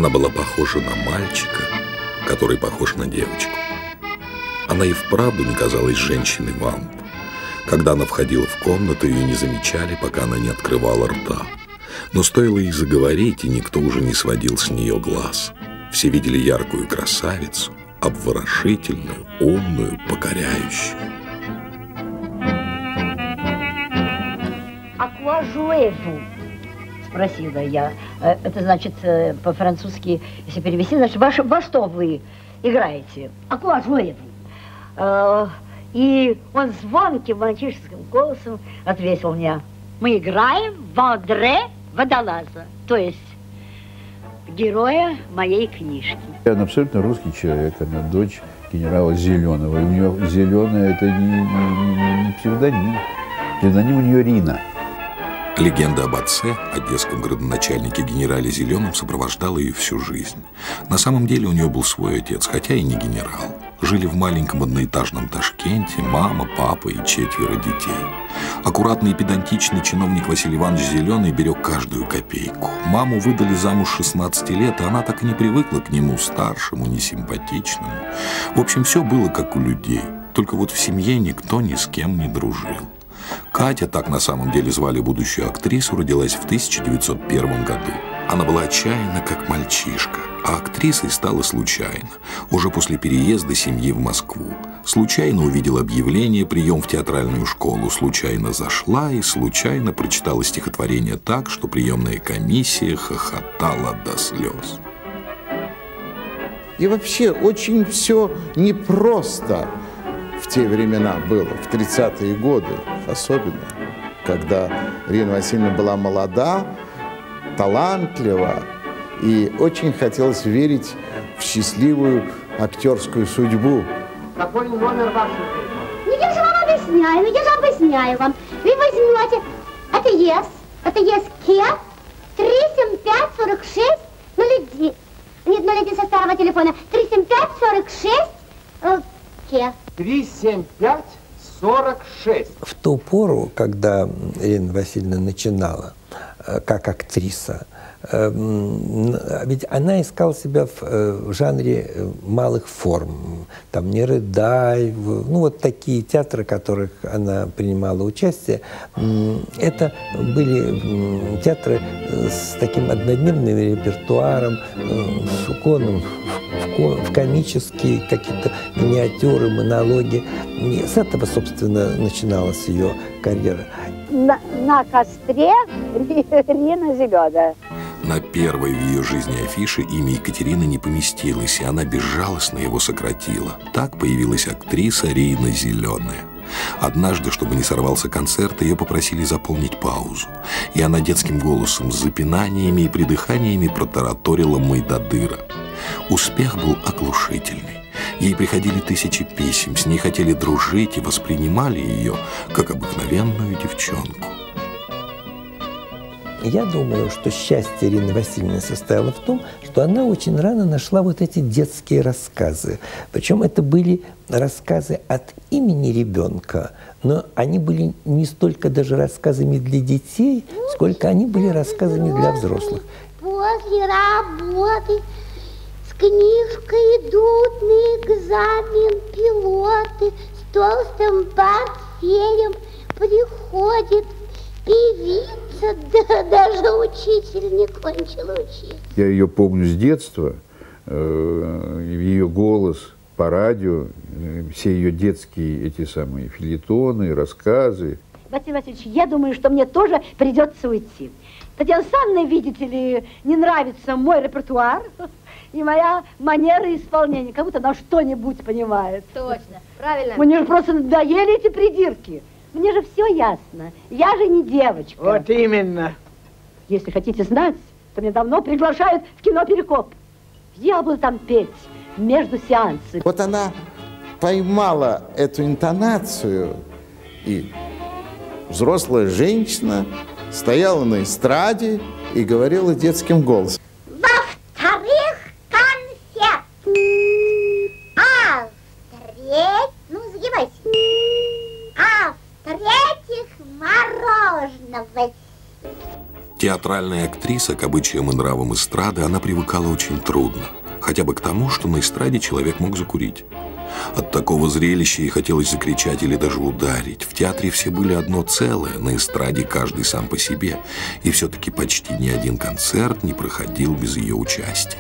Она была похожа на мальчика, который похож на девочку. Она и вправду не казалась женщиной-вамп. Когда она входила в комнату, ее не замечали, пока она не открывала рта. Но стоило ей заговорить, и никто уже не сводил с нее глаз. Все видели яркую красавицу, обворожительную, умную, покоряющую. «Акважуэву?» – спросила я. Это значит, по-французски, если перевести, значит, во что вы играете? «Акважуэву?» И он звонким мальчишеским голосом ответил мне: «Мы играем в Андре Водолаза», то есть героя моей книжки. Она абсолютно русский человек, она дочь генерала Зеленого. И у нее Зеленая это не псевдоним. Псевдоним у нее Рина. Легенда об отце, о детском градоначальнике генерале Зеленом, сопровождала ее всю жизнь. На самом деле у нее был свой отец, хотя и не генерал. Жили в маленьком одноэтажном Ташкенте мама, папа и 4 детей. Аккуратный и педантичный чиновник Василий Иванович Зеленый берег каждую копейку. Маму выдали замуж 16 лет, и она так и не привыкла к нему, старшему, несимпатичному. В общем, все было как у людей. Только вот в семье никто ни с кем не дружил. Катя, так на самом деле звали будущую актрису, родилась в 1901 году. Она была отчаянна, как мальчишка, а актрисой стала случайно, уже после переезда семьи в Москву. Случайно увидела объявление «Прием в театральную школу», случайно зашла и случайно прочитала стихотворение так, что приемная комиссия хохотала до слез. И вообще очень все непросто в те времена было, в 30-е годы особенно, когда Ирина Васильевна была молода, талантлива, и очень хотелось верить в счастливую актерскую судьбу. Какой номер вашей? Ну я же вам объясняю вам. Вы возьмете это ЕСК 375-46 01. Нет, 01 со старого телефона. 375-46 К. 375-46. В ту пору, когда Ирина Васильевна начинала как актриса, ведь она искала себя в жанре малых форм. Там «Не рыдай», ну вот такие театры, в которых она принимала участие, это были театры с таким однодневным репертуаром, с уклоном в комические какие-то миниатюры, монологи. И с этого, собственно, начиналась ее карьера. На костре Рина Зеленая. На первой в ее жизни афише имя Екатерины не поместилось, и она безжалостно его сократила. Так появилась актриса Рина Зеленая. Однажды, чтобы не сорвался концерт, ее попросили заполнить паузу. И она детским голосом с запинаниями и придыханиями протараторила «Мойдодыра». Успех был оглушительный. Ей приходили тысячи писем, с ней хотели дружить и воспринимали ее как обыкновенную девчонку. Я думаю, что счастье Ирины Васильевны состояло в том, что она очень рано нашла вот эти детские рассказы. Причем это были рассказы от имени ребенка, но они были не столько даже рассказами для детей, сколько они были рассказами для взрослых. После работы с книжкой идут на экзамен пилоты, с толстым портфелем приходит певица, да, даже учитель не кончил учить. Я ее помню с детства, ее голос по радио, все ее детские эти самые фельетоны, рассказы. Василий Васильевич, я думаю, что мне тоже придется уйти. Татьяна Александровна, видите ли, не нравится мой репертуар и моя манера исполнения. Как будто она что-нибудь понимает. Точно, правильно. Мне же просто надоели эти придирки. Мне же все ясно. Я же не девочка. Вот именно. Если хотите знать, то меня давно приглашают в кино «Перекоп». Я буду там петь между сеансами. Вот она поймала эту интонацию, и взрослая женщина стояла на эстраде и говорила детским голосом. Во-вторых, конфет. А в-третьих, ну, загибайся. А в-третьих, мороженого. Театральная актриса к обычаям и нравам эстрады она привыкала очень трудно. Хотя бы к тому, что на эстраде человек мог закурить. От такого зрелища ей хотелось закричать или даже ударить. В театре все были одно целое, на эстраде каждый сам по себе. И все-таки почти ни один концерт не проходил без ее участия.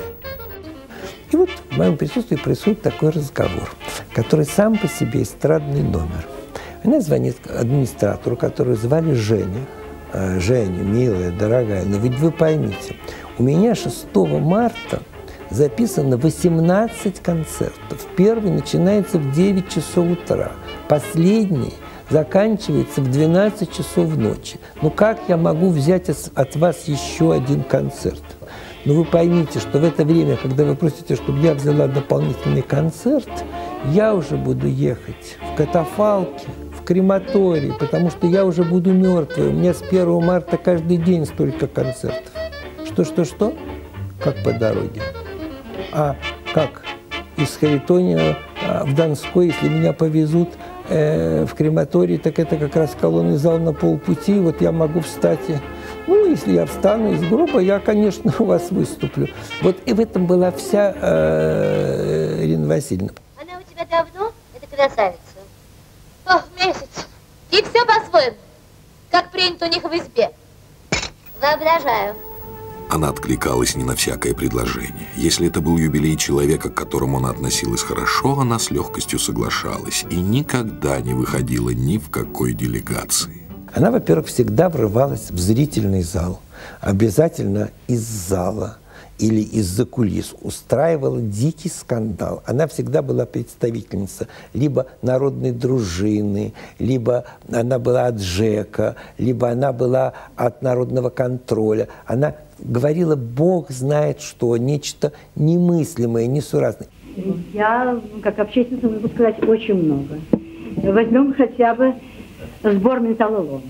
И вот в моем присутствии происходит такой разговор, который сам по себе эстрадный номер. Она звонит администратору, которую звали Женя. Женя, милая, дорогая, но ведь вы поймите, у меня 6 марта записано 18 концертов. Первый начинается в 9 часов утра, последний заканчивается в 12 часов ночи. Ну как я могу взять от вас еще один концерт? Но вы поймите, что в это время, когда вы просите, чтобы я взяла дополнительный концерт, я уже буду ехать в катафалке, в крематории, потому что я уже буду мертвой. У меня с 1 марта каждый день столько концертов. Что? Как по дороге? А как из Харитония в Донской, если меня повезут в крематорий, так это как раз колонный зал на полпути. Вот я могу встать. Ну, если я встану из гроба, я, конечно, у вас выступлю. Вот и в этом была вся Ирина Васильевна. Она у тебя давно? Это красавица. Ох, месяц. И все по-своему, как принято у них в избе. Воображаю. Она откликалась не на всякое предложение. Если это был юбилей человека, к которому она относилась хорошо, она с легкостью соглашалась и никогда не выходила ни в какой делегации. Она, во-первых, всегда врывалась в зрительный зал, обязательно из зала или из-за кулис, устраивала дикий скандал. Она всегда была представительница либо народной дружины, либо она была от ЖЭКа, либо она была от народного контроля. Она говорила, Бог знает что, нечто немыслимое, несуразное. Я, как общественница, могу сказать очень много. Возьмем хотя бы сбор металлолома.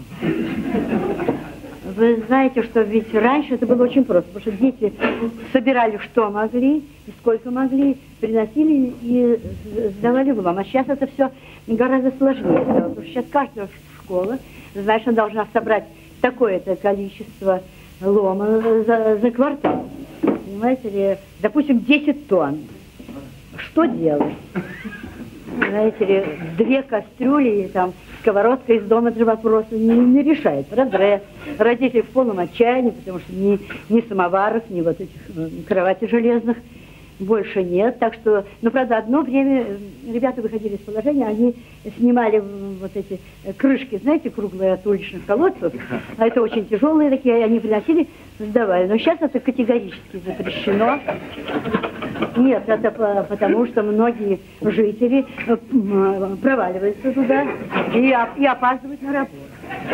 Вы знаете, что ведь раньше это было очень просто, потому что дети собирали что могли и сколько могли, приносили и сдавали в лом. А сейчас это все гораздо сложнее стало, потому что сейчас каждая школа, знаешь, она должна собрать такое-то количество лома за квартал. Понимаете ли, допустим, 10 тонн. Что делать? Знаете ли, 2 кастрюли, там, сковородка из дома, это вопрос не решает. Разрез. Родители в полном отчаянии, потому что ни самоваров, ни вот этих кроватей железных больше нет. Так что, ну, правда, одно время ребята выходили из положения, они снимали вот эти крышки, знаете, круглые от уличных колодцев, а это очень тяжелые такие, они приносили, сдавали. Но сейчас это категорически запрещено. Нет, это потому что многие жители проваливаются туда и опаздывают на работу.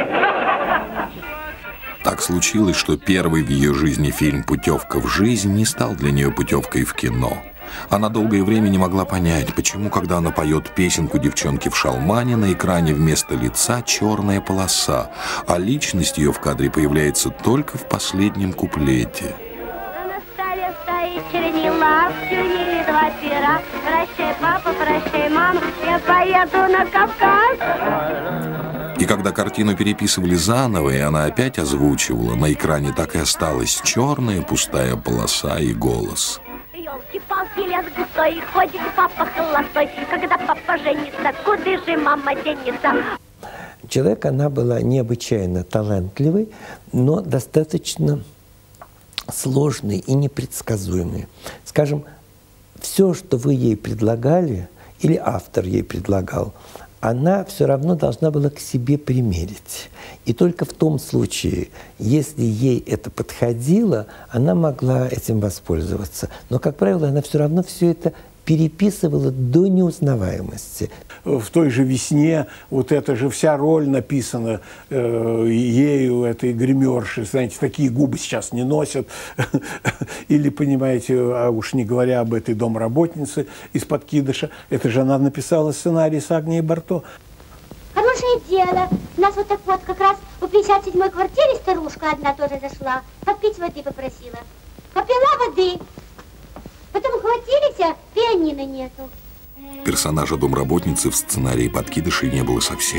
Так случилось, что первый в ее жизни фильм «Путевка в жизнь» не стал для нее путевкой в кино. Она долгое время не могла понять, почему, когда она поет песенку «Девчонки в шалмане», на экране вместо лица черная полоса, а личность ее в кадре появляется только в последнем куплете. На столе стоит чернила, в черниле 2 пера. Прощай, папа, прощай, мама, я поеду на Кавказ. И когда картину переписывали заново, и она опять озвучивала, на экране так и осталась черная пустая полоса и голос. Ёлки-палки, лес густой, ходит папа холостой. Когда папа женится, куда же мама денется? Человек, она была необычайно талантливой, но достаточно сложной и непредсказуемой. Скажем, все, что вы ей предлагали, или автор ей предлагал, она все равно должна была к себе примерить. И только в том случае, если ей это подходило, она могла этим воспользоваться. Но, как правило, она все равно все это переписывала до неузнаваемости. В той же «Весне» вот эта же вся роль написана ею, этой гримерши. Знаете, такие губы сейчас не носят. Или, понимаете, а уж не говоря об этой домработнице из «Подкидыша», это же она написала сценарий с Агнией Барто. Хорошее дело. У нас вот так вот как раз в 57-й квартире старушка одна тоже зашла. Попить воды попросила. Попила воды. Потом хватились, а пианино нету. Персонажа домработницы в сценарии «Подкидышей» не было совсем.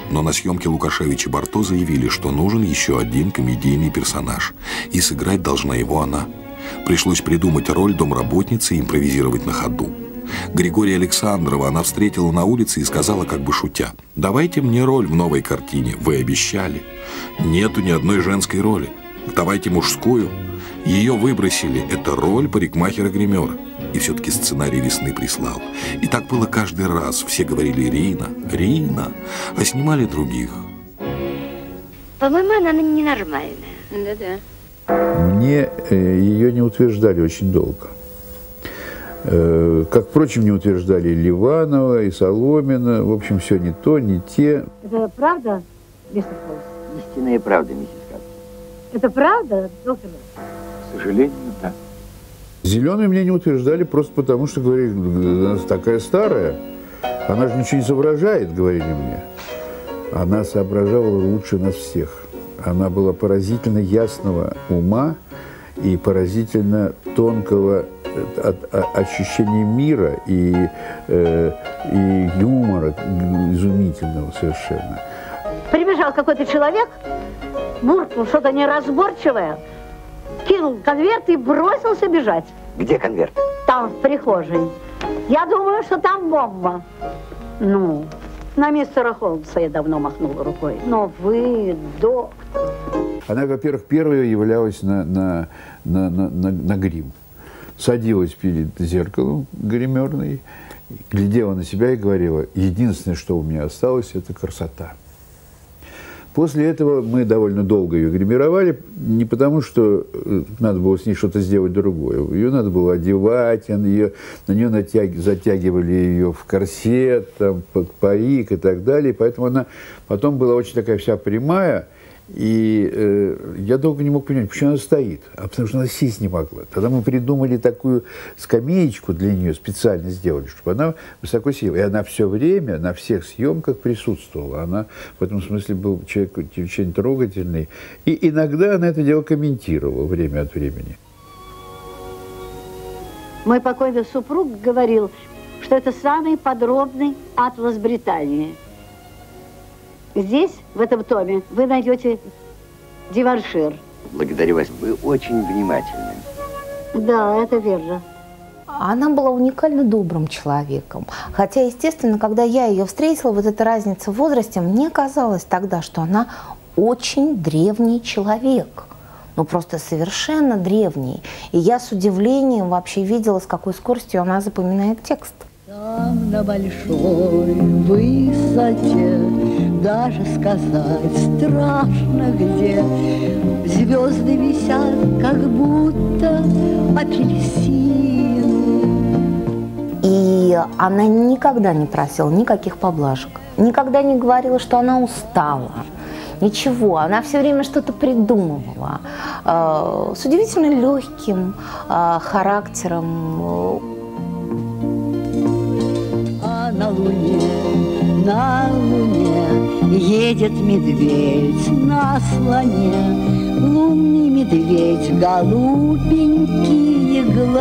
Но на съемке Лукашевич и Барто заявили, что нужен еще один комедийный персонаж, и сыграть должна его она. Пришлось придумать роль домработницы и импровизировать на ходу. Григория Александрова она встретила на улице и сказала, как бы шутя: «Давайте мне роль в новой картине, вы обещали. Нету ни одной женской роли. Давайте мужскую». Ее выбросили. Это роль парикмахера-гримера. И все-таки сценарий «Весны» прислал. И так было каждый раз. Все говорили «Рина, Рина», а снимали других. По-моему, она ненормальная. Да-да. Мне ее не утверждали очень долго. Как, впрочем, не утверждали и Ливанова, и Соломина. В общем, все не то, не те. Это правда, мистер Холмс? Истинная правда, миссис Катс. Это правда, доктор? К сожалению, да. Зеленую мне не утверждали просто потому, что говорили: она такая старая, она же ничего не соображает, говорили мне. Она соображала лучше нас всех. Она была поразительно ясного ума и поразительно тонкого ощущения мира и юмора изумительного совершенно. Прибежал какой-то человек, буркнул что-то неразборчивое, кинул конверт и бросился бежать. Где конверт? Там, в прихожей. Я думаю, что там бомба. Ну, на мистера Холмса я давно махнула рукой. Но вы, доктор... Она, во-первых, первая являлась на грим. Садилась перед зеркалом гримерной, глядела на себя и говорила: единственное, что у меня осталось, это красота. После этого мы довольно долго ее гримировали, не потому, что надо было с ней что-то сделать другое. Ее надо было одевать, на нее затягивали ее в корсет, там, под парик и так далее. Поэтому она потом была очень такая вся прямая. И я долго не мог понять, почему она стоит. А потому что она сесть не могла. Тогда мы придумали такую скамеечку для нее, специально сделали, чтобы она высоко села. И она все время на всех съемках присутствовала. Она в этом смысле был человек очень трогательный. И иногда она это дело комментировала время от времени. Мой покойный супруг говорил, что это самый подробный атлас Британии. Здесь, в этом томе, вы найдете Деваншир. Благодарю вас, вы очень внимательны. Да, это верно. Она была уникально добрым человеком. Хотя, естественно, когда я ее встретила, вот эта разница в возрасте, мне казалось тогда, что она очень древний человек. Ну, просто совершенно древний. И я с удивлением вообще видела, с какой скоростью она запоминает текст. Там на большой высоте даже сказать страшно где. Звезды висят, как будто апельсины. И она никогда не просила никаких поблажек. Никогда не говорила, что она устала. Ничего, она все время что-то придумывала. С удивительно легким характером. На луне едет медведь на слоне. Лунный медведь, голубенькие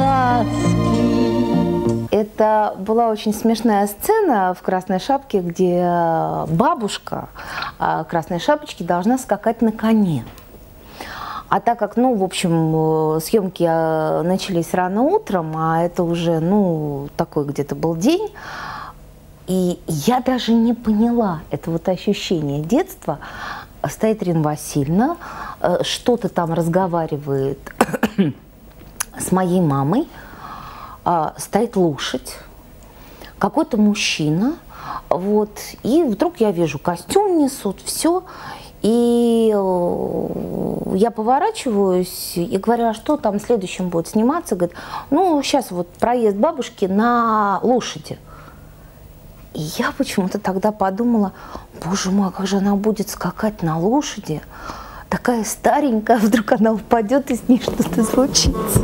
глазки. Это была очень смешная сцена в «Красной шапке», где бабушка Красной Шапочки должна скакать на коне. А так как, ну, в общем, съемки начались рано утром, а это уже, ну, такой где-то был день, и я даже не поняла это вот ощущение детства. Стоит Ирина Васильевна, что-то там разговаривает с моей мамой, стоит лошадь, какой-то мужчина, вот, и вдруг я вижу, костюм несут, все, и я поворачиваюсь и говорю: а что там следующим будет сниматься? Говорит: ну, сейчас вот проезд бабушки на лошади. И я почему-то тогда подумала: боже мой, как же она будет скакать на лошади, такая старенькая, вдруг она упадет и с ней что-то случится.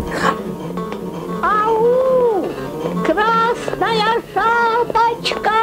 Ау! Красная шапочка!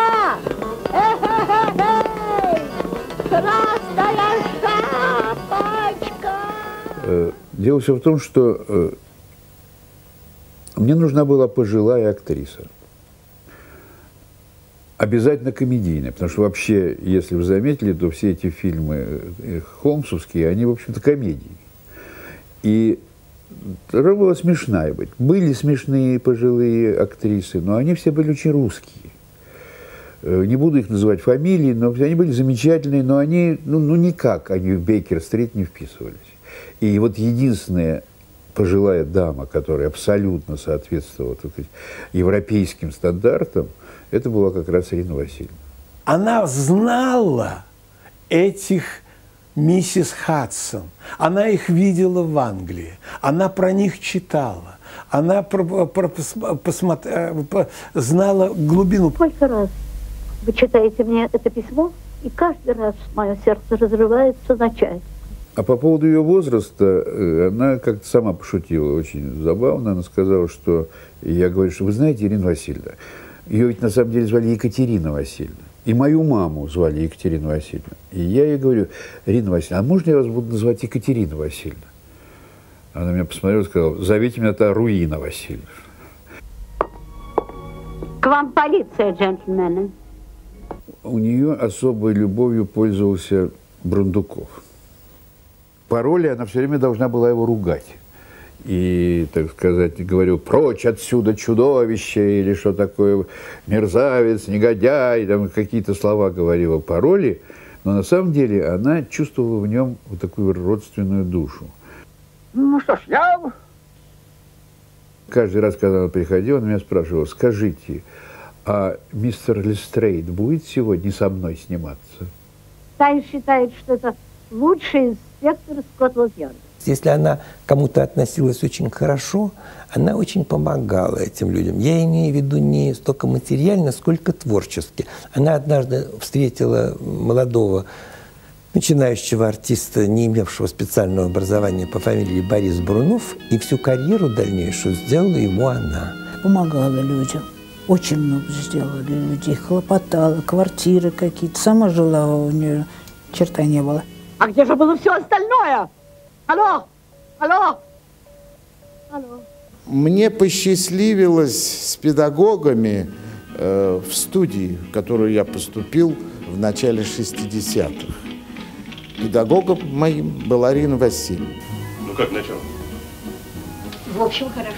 Эй! Красная шапочка! Дело все в том, что мне нужна была пожилая актриса. Обязательно комедийная, потому что вообще, если вы заметили, то все эти фильмы холмсовские, они, в общем-то, комедии. И она была смешная быть. Были смешные пожилые актрисы, но они все были очень русские. Не буду их называть фамилии, но они были замечательные, но они, никак они в Бейкер-стрит не вписывались. И вот единственная пожилая дама, которая абсолютно соответствовала европейским стандартам, это была как раз Ирина Васильевна. Она знала этих миссис Хадсон. Она их видела в Англии. Она про них читала. Она знала глубину. Сколько раз вы читаете мне это письмо, и каждый раз мое сердце разрывается на части. А по поводу ее возраста, она как-то сама пошутила очень забавно. Она сказала, что, я говорю, что вы знаете, Ирина Васильевна, ее ведь на самом деле звали Екатерина Васильевна. И мою маму звали Екатерина Васильевна. И я ей говорю: Ирина Васильевна, а можно я вас буду называть Екатерина Васильевна? Она меня посмотрела и сказала: зовите меня тогда Руина Васильевна. К вам полиция, джентльмены. У нее особой любовью пользовался Брундуков. По роли она все время должна была его ругать. И, так сказать, говорю: прочь отсюда, чудовище, или что такое, мерзавец, негодяй, там какие-то слова говорила по роли, но на самом деле она чувствовала в нем вот такую родственную душу. Ну что ж, я... Каждый раз, когда она приходила, она меня спрашивала: скажите, а мистер Лестрейд будет сегодня со мной сниматься? Тайн считает, что это лучший инспектор Скотланд-Ярда. Если она к кому-то относилась очень хорошо, она очень помогала этим людям. Я имею в виду не столько материально, сколько творчески. Она однажды встретила молодого начинающего артиста, не имевшего специального образования, по фамилии Борис Брунов, и всю карьеру дальнейшую сделала ему она. Помогала людям. Очень много сделала для людей. Хлопотала, квартиры какие-то. Сама жила, у нее черта не было. А где же было все остальное? Алло! Алло! Алло! Мне посчастливилось с педагогами в студии, в которую я поступил в начале 60-х. Педагогом моим была Ирина Васильевна. Ну как начало? В общем, хорошо.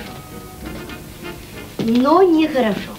Но нехорошо.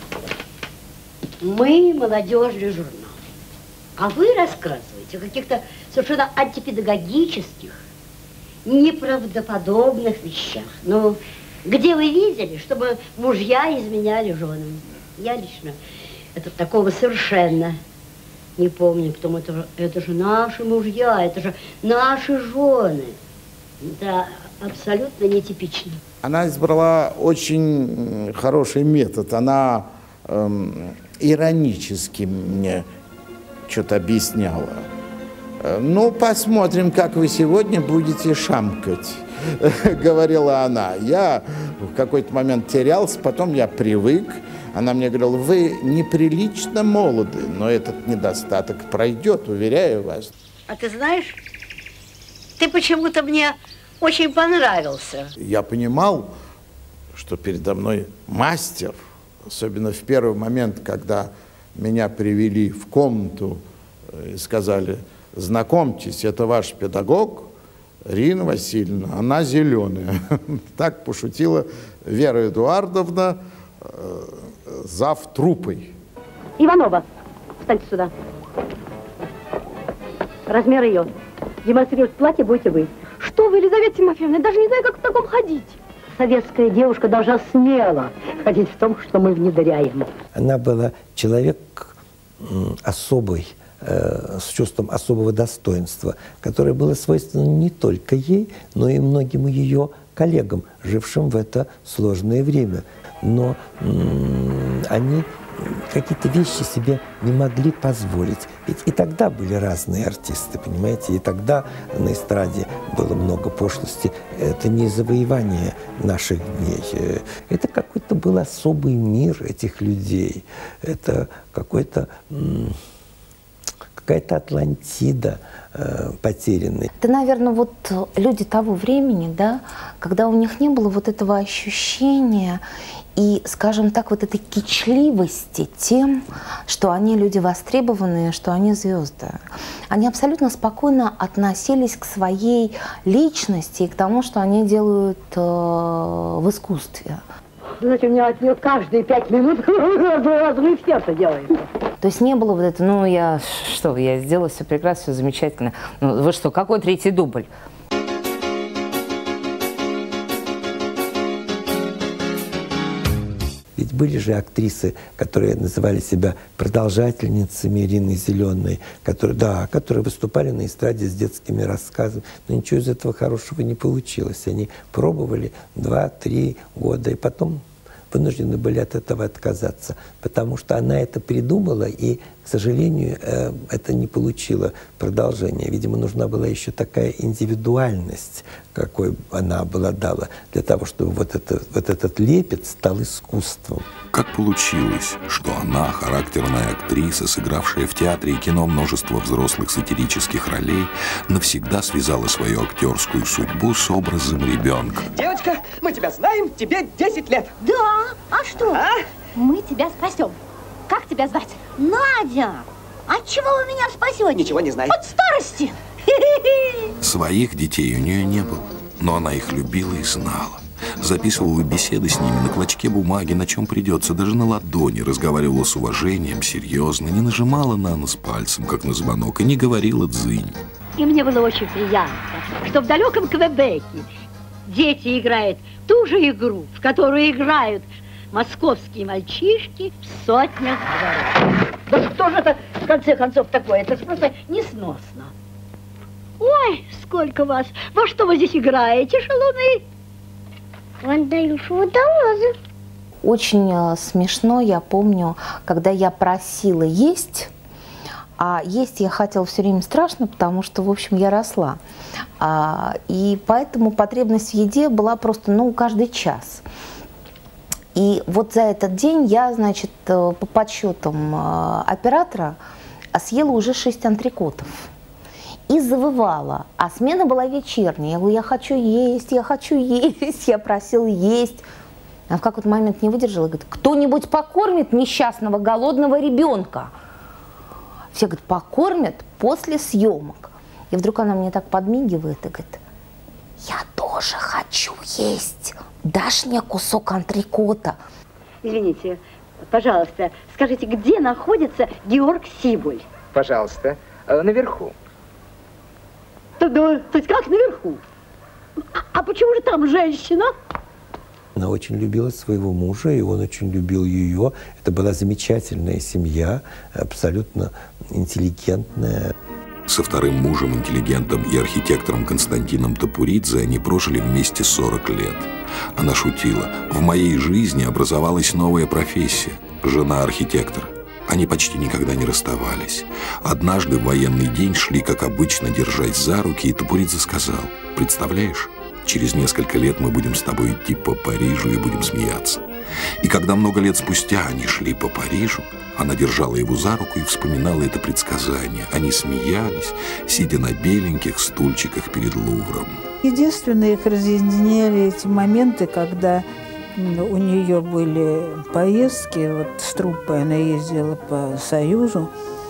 Мы молодежный журнал. А вы рассказываете о каких-то совершенно антипедагогических, неправдоподобных вещах. Ну, где вы видели, чтобы мужья изменяли женам? Я лично такого совершенно не помню, потому что это же наши мужья, это же наши жены. Это абсолютно нетипично. Она избрала очень хороший метод. Она иронически мне что-то объясняла. Ну, посмотрим, как вы сегодня будете шамкать, говорила она. Я в какой-то момент терялся, потом я привык. Она мне говорила: вы неприлично молоды, но этот недостаток пройдет, уверяю вас. А ты знаешь, ты почему-то мне очень понравился. Я понимал, что передо мной мастер, особенно в первый момент, когда меня привели в комнату и сказали: знакомьтесь, это ваш педагог Ирина Васильевна, она зеленая. Так пошутила Вера Эдуардовна, зав труппой. Иванова, встаньте сюда. Размер ее. Демонстрировать платье будете вы. Что вы, Елизавета Тимофеевна, я даже не знаю, как в таком ходить. Советская девушка должна смело ходить в том, что мы внедряем. Она была человек особый, с чувством особого достоинства, которое было свойственно не только ей, но и многим ее коллегам, жившим в это сложное время. Но они какие-то вещи себе не могли позволить. Ведь и тогда были разные артисты, понимаете, и тогда на эстраде было много пошлости. Это не завоевание наших дней. Это какой-то был особый мир этих людей. Это какой-то какая-то Атлантида потерянная. Это, наверное, вот люди того времени, да, когда у них не было вот этого ощущения и, скажем так, вот этой кичливости тем, что они люди востребованные, что они звезды. Они абсолютно спокойно относились к своей личности и к тому, что они делают в искусстве. Знаете, у меня от нее каждые 5 минут разрыв сердца делается. То есть не было вот это, ну я сделала все прекрасно, все замечательно. Ну вы что, какой 3-й дубль? Ведь были же актрисы, которые называли себя продолжательницами Ирины Зеленой, которые выступали на эстраде с детскими рассказами. Но ничего из этого хорошего не получилось. Они пробовали 2-3 года, и потом вынуждены были от этого отказаться, потому что она это придумала, и, к сожалению, это не получило продолжения. Видимо, нужна была еще такая индивидуальность, какой она обладала, для того, чтобы вот этот лепет стал искусством. Как получилось, что она, характерная актриса, сыгравшая в театре и кино множество взрослых сатирических ролей, навсегда связала свою актерскую судьбу с образом ребенка? Девочка, мы тебя знаем, тебе 10 лет. Да, а что? Мы тебя спасем. Как тебя звать? Надя. От чего вы меня спасете? Ничего не знаю. От старости. Своих детей у нее не было, но она их любила и знала. Записывала беседы с ними на клочке бумаги, на чем придется, даже на ладони, разговаривала с уважением, серьезно, не нажимала на нос пальцем, как на звонок, и не говорила дзынь. И мне было очень приятно, что в далеком Квебеке дети играют ту же игру, в которую играют московские мальчишки в сотнях дворов. Да что же это, в конце концов, такое? Это просто несносно. Ой, сколько вас! Во что вы здесь играете, шалуны? В Андалюшу водолазы. Очень смешно, я помню, когда я просила есть, а есть я хотела все время страшно, потому что, в общем, я росла. И поэтому потребность в еде была просто, каждый час. И вот за этот день я, значит, по подсчетам оператора съела уже 6 антрикотов. И завывала. А смена была вечерняя. Я говорю, я хочу есть, я хочу есть. Я просила есть. А в какой-то момент не выдержала и говорит, кто-нибудь покормит несчастного голодного ребенка? Все говорят, покормят после съемок. И вдруг она мне так подмигивает и говорит, я тоже хочу есть. Дашь мне кусок антрикота? Извините, пожалуйста, скажите, где находится Георг Сибуль? Пожалуйста, наверху. То есть как наверху? А почему же там женщина? Она очень любила своего мужа, и он очень любил ее. Это была замечательная семья, абсолютно интеллигентная. Со вторым мужем, интеллигентом и архитектором Константином Топуридзе они прожили вместе 40 лет. Она шутила, в моей жизни образовалась новая профессия – жена архитектора. Они почти никогда не расставались. Однажды в военный день шли, как обычно, держась за руки, и Топуридзе сказал, представляешь, через несколько лет мы будем с тобой идти по Парижу и будем смеяться. И когда много лет спустя они шли по Парижу, она держала его за руку и вспоминала это предсказание. Они смеялись, сидя на беленьких стульчиках перед Лувром. Единственное, их разъединяли эти моменты, когда у нее были поездки, вот с труппой она ездила по Союзу,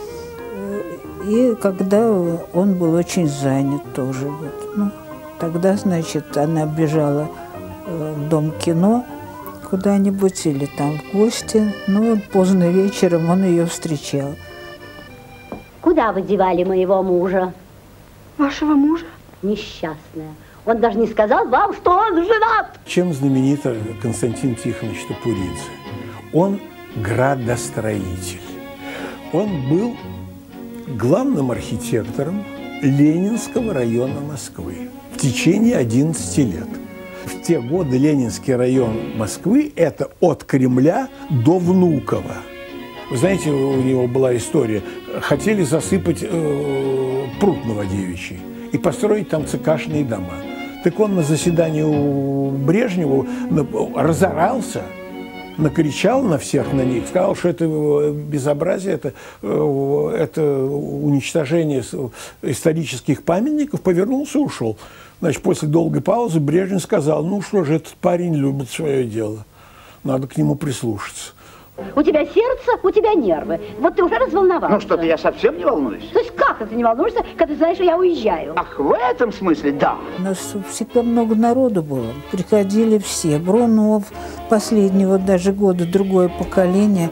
и когда он был очень занят тоже. Вот. Тогда, значит, она бежала в Дом кино куда-нибудь или там в гости, поздно вечером он ее встречал. Куда вы девали моего мужа? Вашего мужа? Несчастная. Он даже не сказал вам, что он женат. Чем знаменит Константин Тихонович Топуридзе? Он градостроитель. Он был главным архитектором Ленинского района Москвы в течение 11 лет. В те годы Ленинский район Москвы – это от Кремля до Внуково. Вы знаете, у него была история. Хотели засыпать пруд Новодевичий и построить там ЦКшные дома. Так он на заседании у Брежнева разорался накричал на всех на них, сказал, что это безобразие, это уничтожение исторических памятников, повернулся и ушел. Значит, после долгой паузы Брежнев сказал, ну что же, этот парень любит свое дело, надо к нему прислушаться. У тебя сердце, у тебя нервы. Вот ты уже разволновался. Ну что-то я совсем не волнуюсь. То есть как ты не волнуешься, когда ты знаешь, что я уезжаю? Ах, в этом смысле, да. У нас всегда много народу было. Приходили все. Бронов, последнего даже года, другое поколение.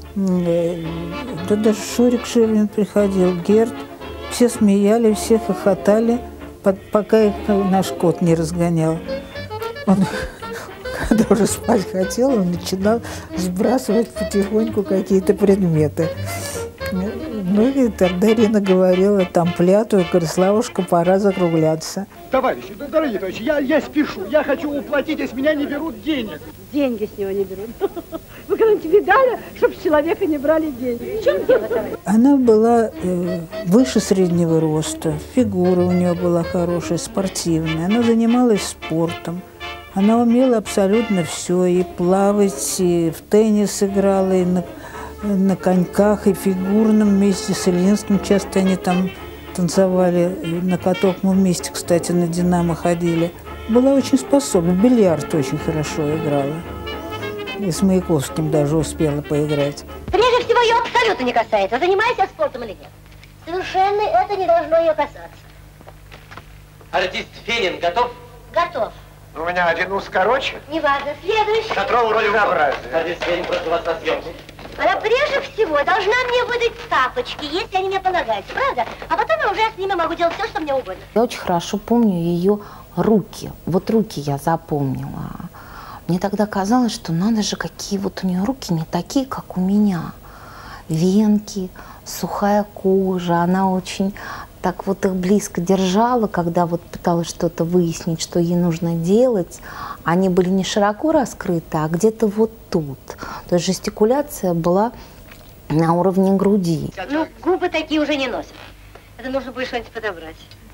Да даже Шурик Ширвин приходил, Герд. Все смеяли, все хохотали, пока их наш кот не разгонял. Он... Когда уже спать хотел, он начинал сбрасывать потихоньку какие-то предметы. Ну и тогда Ирина говорила, там пляту, Кориславушка, пора закругляться. Товарищи, дорогие товарищи, я спешу, я хочу уплатить, а с меня не берут денег. Деньги с него не берут. Вы когда-нибудь видали, чтобы с человека не брали деньги? В чем дело, товарищ? Она была выше среднего роста, фигура у нее была хорошая, спортивная. Она занималась спортом. Она умела абсолютно все, и плавать, и в теннис играла, и на коньках, и фигурном вместе с Ильинским. Часто они там танцевали, на каток мы вместе, кстати, на «Динамо» ходили. Была очень способна, в бильярд очень хорошо играла. И с Маяковским даже успела поиграть. Прежде всего, ее абсолютно не касается, занимайся спортом или нет. Совершенно это не должно ее касаться. Артист Фенин готов? Готов. У меня один ус короче. Неважно. Следующий. Шатрова роль разнообразия. Артист Фенин, прошу вас на съемку. Она прежде всего должна мне выдать тапочки, если они мне полагаются, правда? А потом я уже с ними могу делать все, что мне угодно. Я очень хорошо помню ее руки. Вот руки я запомнила. Мне тогда казалось, что надо же, какие вот у нее руки не такие, как у меня. Венки, сухая кожа. Она очень так вот их близко держала, когда вот пыталась что-то выяснить, что ей нужно делать. Они были не широко раскрыты, а где-то вот тут. То есть жестикуляция была на уровне груди. Ну, губы такие уже не носят. Это нужно будет что-нибудь подобрать.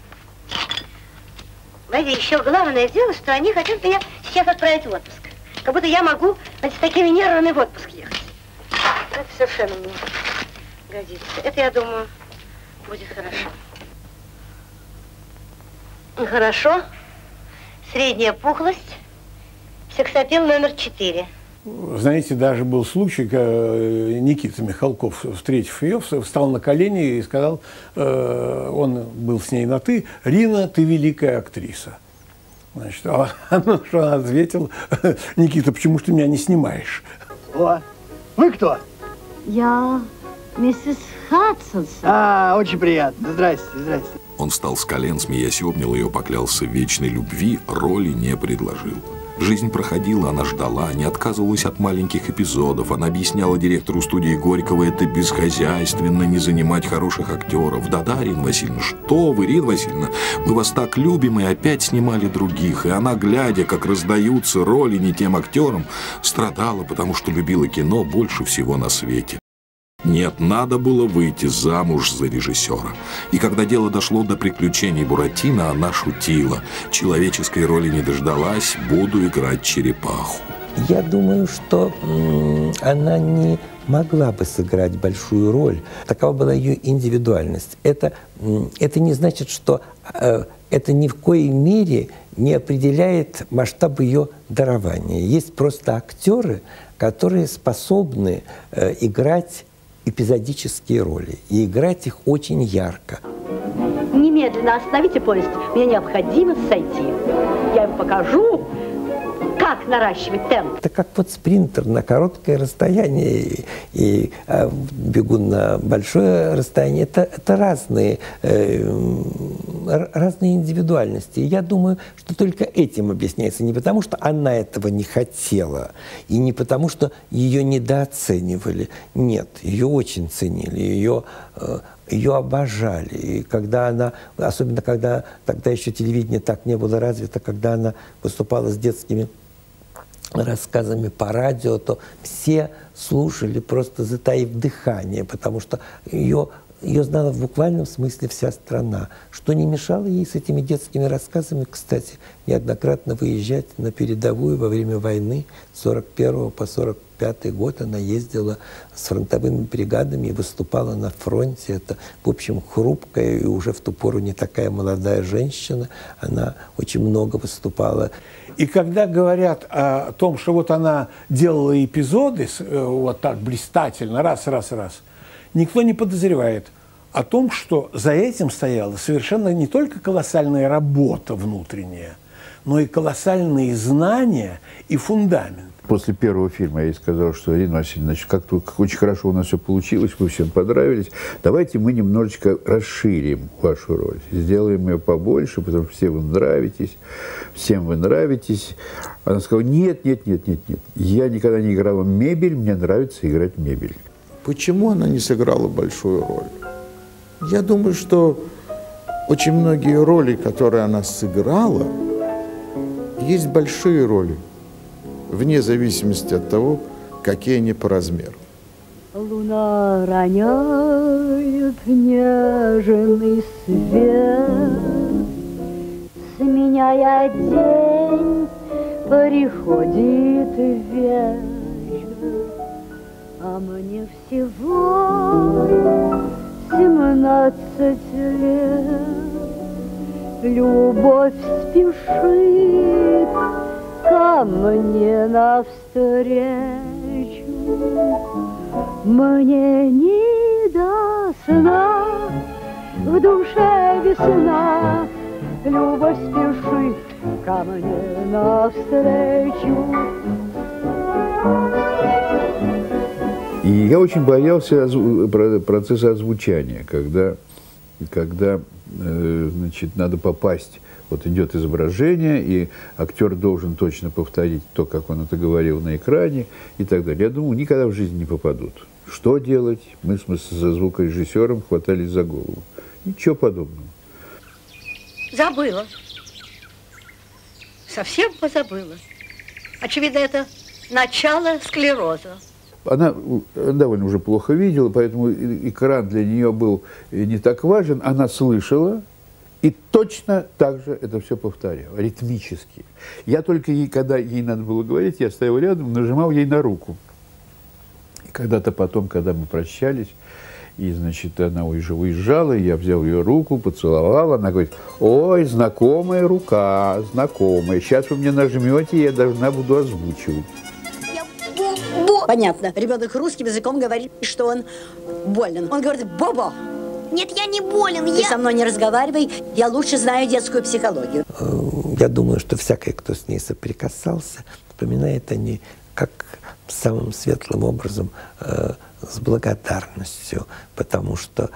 Знаете, еще главное дело, что они хотят меня сейчас отправить в отпуск. Как будто я могу с такими нервами в отпуск ехать. Это совершенно не годится. Это, я думаю, будет хорошо. Хорошо. Средняя пухлость. Сексапил номер 4. Знаете, даже был случай, когда Никита Михалков, встретив ее, встал на колени и сказал, он был с ней на «ты», «Рина, ты великая актриса». Значит, что он ответил, Никита, почему ж ты меня не снимаешь? О, вы кто? Я миссис Хадсон. Очень приятно. Здрасте, здрасте. Он встал с колен, смеясь, обнял ее, поклялся в вечной любви, роли не предложил. Жизнь проходила, она ждала, не отказывалась от маленьких эпизодов. Она объясняла директору студии Горького, это бесхозяйственно, не занимать хороших актеров. Да-да, Ирина Васильевна, что вы, Ирина Васильевна, мы вас так любим, и опять снимали других. И она, глядя, как раздаются роли не тем актерам, страдала, потому что любила кино больше всего на свете. Нет, надо было выйти замуж за режиссера. И когда дело дошло до приключений Буратино, она шутила. Человеческой роли не дождалась, буду играть черепаху. Я думаю, что она не могла бы сыграть большую роль. Такова была ее индивидуальность. Это не значит, что это ни в коей мере не определяет масштаб ее дарования. Есть просто актеры, которые способны играть эпизодические роли и играть их очень ярко. Немедленно остановите поезд. Мне необходимо сойти. Я им покажу, как наращивать темп. Это как вот спринтер на короткое расстояние и бегун на большое расстояние. Это разные индивидуальности. И я думаю, что только этим объясняется. Не потому, что она этого не хотела, и не потому, что ее недооценивали. Нет, ее очень ценили, ее обожали. И когда она, особенно когда тогда еще телевидение так не было развито, когда она выступала с детскими рассказами по радио, то все слушали, просто затаив дыхание, потому что ее ее знала в буквальном смысле вся страна, что не мешало ей с этими детскими рассказами, кстати, неоднократно выезжать на передовую во время войны с 41 по 45 год. Она ездила с фронтовыми бригадами и выступала на фронте. Это, в общем, хрупкая и уже в ту пору не такая молодая женщина. Она очень много выступала. И когда говорят о том, что вот она делала эпизоды вот так блистательно, раз, никто не подозревает о том, что за этим стояла совершенно не только колоссальная работа внутренняя, но и колоссальные знания и фундамент. После первого фильма я ей сказал, что, Ирина Васильевна, как очень хорошо у нас все получилось, вы всем понравились, давайте мы немножечко расширим вашу роль, сделаем ее побольше, потому что всем вы нравитесь. Она сказала, нет, я никогда не играла мебель, мне нравится играть мебель. Почему она не сыграла большую роль? Я думаю, что очень многие роли, которые она сыграла, есть большие роли, вне зависимости от того, какие они по размеру. Луна роняет нежный свет, сменяя день, приходит вечер, а мне всего 17 лет. Любовь спешит ко мне навстречу, мне не до сна, в душе весна. Любовь спешит ко мне навстречу. И я очень боялся процесса озвучания, когда значит, надо попасть. Вот идет изображение, и актер должен точно повторить то, как он это говорил на экране и так далее. Я думаю, никогда в жизни не попадут. Что делать? Мы со звукорежиссером хватались за голову. Ничего подобного. Забыла. Совсем позабыла. Очевидно, это начало склероза. Она довольно уже плохо видела, поэтому экран для нее был не так важен. Она слышала и точно так же это все повторяла, ритмически. Я только ей, когда ей надо было говорить, я стоял рядом, нажимал ей на руку. И когда-то потом, когда мы прощались, и, значит, она уже уезжала, я взял ее руку, поцеловал, она говорит, ой, знакомая рука, знакомая, сейчас вы мне нажмете, я должна буду озвучивать. Понятно. Ребенок русским языком говорит, что он болен. Он говорит, Бобо. Нет, я не болен, Ты со мной не разговаривай, я лучше знаю детскую психологию. Я думаю, что всякий, кто с ней соприкасался, вспоминает о ней как самым светлым образом, с благодарностью, потому что,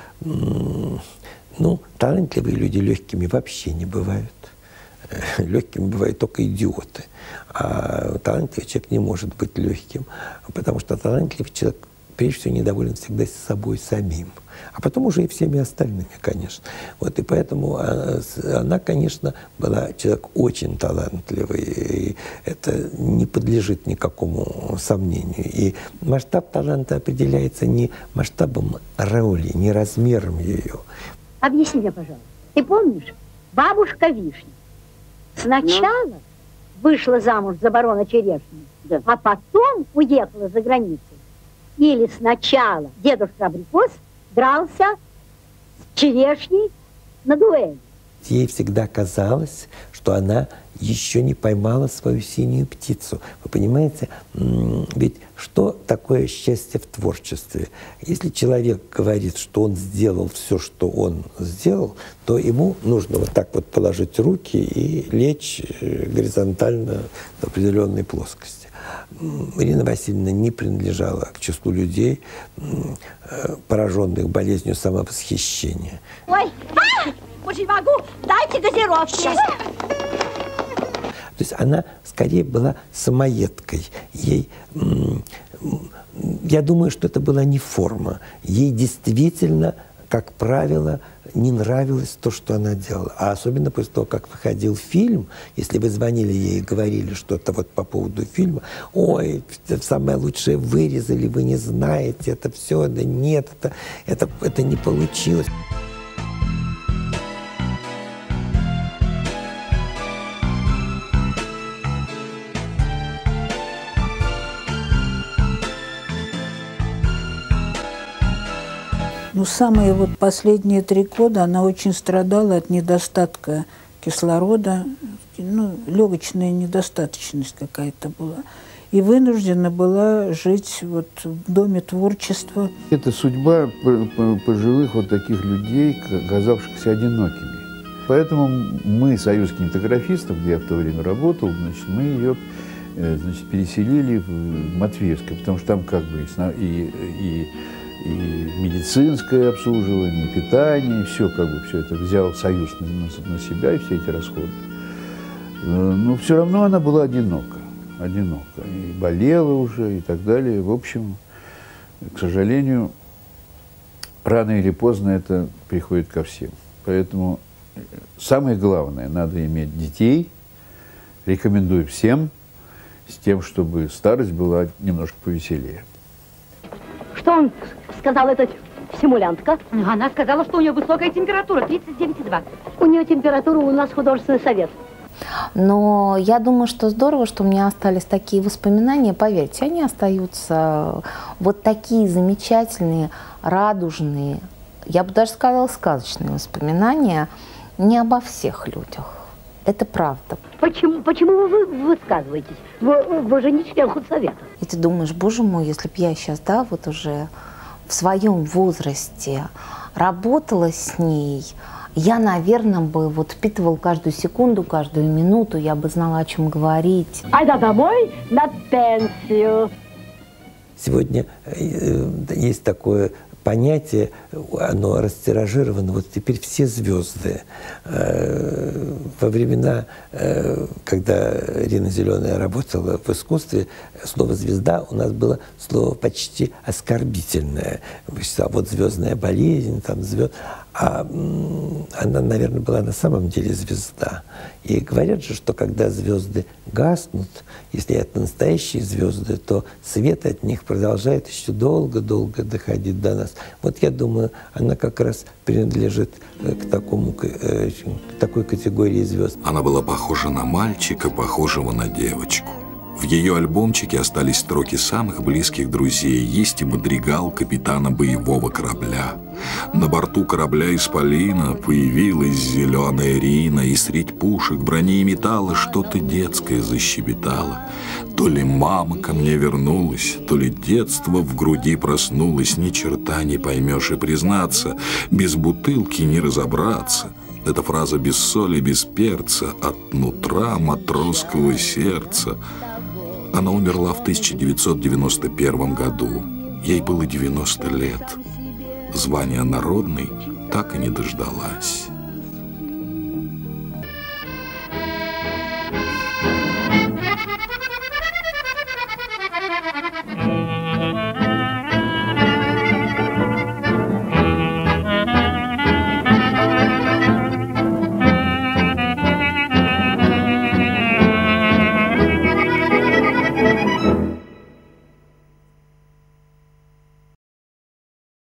талантливые люди легкими вообще не бывают. Легкими бывают только идиоты. А талантливый человек не может быть легким, потому что талантливый человек, прежде всего, недоволен всегда с собой самим, а потом уже и всеми остальными, конечно. Вот, и поэтому она, конечно, была человек очень талантливый, и это не подлежит никакому сомнению. И масштаб таланта определяется не масштабом роли, не размером ее. Объясни мне, пожалуйста, ты помнишь, бабушка Вишня сначала вышла замуж за барона Черешню, а потом уехала за границу? Или сначала дедушка Абрикос дрался с Черешней на дуэли? Ей всегда казалось, что она еще не поймала свою синюю птицу. Вы понимаете, ведь что такое счастье в творчестве? Если человек говорит, что он сделал все, что он сделал, то ему нужно вот так вот положить руки и лечь горизонтально в определенной плоскости. Ирина Васильевна не принадлежала к числу людей, пораженных болезнью самовосхищения. Ой, очень могу, дайте газировки. То есть она скорее была самоедкой. Ей, я думаю, что это была не форма. Ей действительно как правило, не нравилось то, что она делала. А особенно после того, как выходил фильм, если вы звонили ей и говорили что-то вот по поводу фильма, ой, самое лучшее вырезали, вы не знаете, это все, да нет, это не получилось. Ну, самые вот последние 3 года она очень страдала от недостатка кислорода, ну, легочная недостаточность какая-то была. И вынуждена была жить вот в доме творчества. Это судьба пожилых вот таких людей, оказавшихся одинокими. Поэтому мы, Союз кинематографистов, где я в то время работал, значит, мы ее переселили в Матвеевское, потому что там как бы и медицинское обслуживание, и питание, и все, как бы все это взял Союз на себя, и все эти расходы. Но все равно она была одинока, и болела уже, и так далее. В общем, к сожалению, рано или поздно это приходит ко всем. Поэтому самое главное, надо иметь детей, рекомендую всем, с тем, чтобы старость была немножко повеселее. Что он сказал, эта симулянтка? Она сказала, что у нее высокая температура, 39,2. У нее температура, у нас художественный совет. Но я думаю, что здорово, что у меня остались такие воспоминания. Поверьте, они остаются вот такие замечательные, радужные, я бы даже сказала, сказочные воспоминания не обо всех людях. Это правда. Почему вы высказываетесь? Вы же не член худсовета. И ты думаешь, боже мой, если бы я сейчас, да, вот уже в своем возрасте работала с ней, я, наверное, бы вот впитывала каждую секунду, каждую минуту, я бы знала, о чем говорить. Айда домой на пенсию. Сегодня есть такое понятие, оно растиражировано, вот теперь все звезды. Во времена, когда Рина Зеленая работала в искусстве, слово «звезда» у нас было слово почти оскорбительное. Вот звездная болезнь, там звезд. А она, наверное, была на самом деле звезда. И говорят же, что когда звезды гаснут, если это настоящие звезды, то свет от них продолжает еще долго-долго доходить до нас. Вот я думаю, она как раз принадлежит к такой категории звезд. Она была похожа на мальчика, похожего на девочку. В ее альбомчике остались строки самых близких друзей. Есть и мадригал капитана боевого корабля. На борту корабля «Исполина» появилась зеленая Рина, и средь пушек, брони и металла что-то детское защебетало. То ли мама ко мне вернулась, то ли детство в груди проснулось. Ни черта не поймешь, и признаться, без бутылки не разобраться. Эта фраза без соли, без перца, от нутра матросского сердца. Она умерла в 1991 году. Ей было 90 лет. Звания народной так и не дождалась.